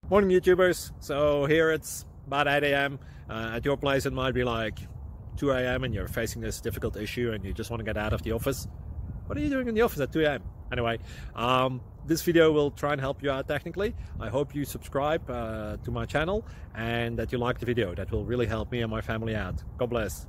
Morning YouTubers. So here it's about 8 a.m. At your place it might be like 2 a.m. and you're facing this difficult issue and you just want to get out of the office. What are you doing in the office at 2 a.m.? Anyway, this video will try and help you out technically. I hope you subscribe to my channel and that you like the video. That will really help me and my family out. God bless.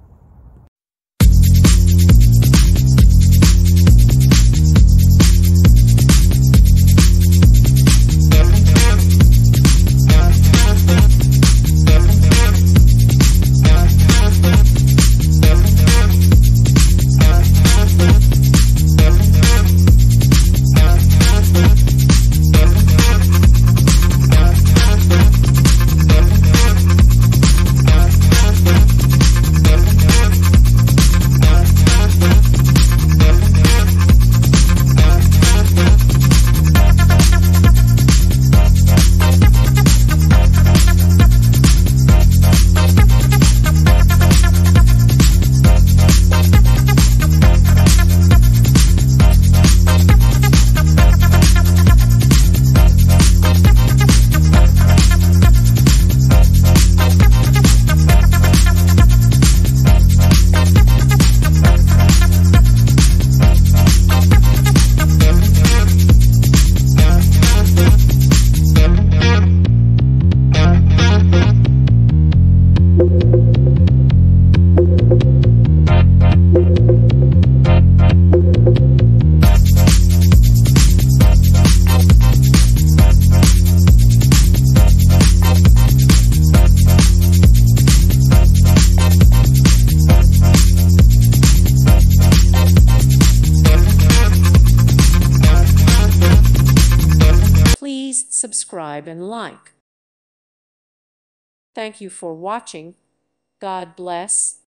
Please subscribe and like. Thank you for watching. God bless.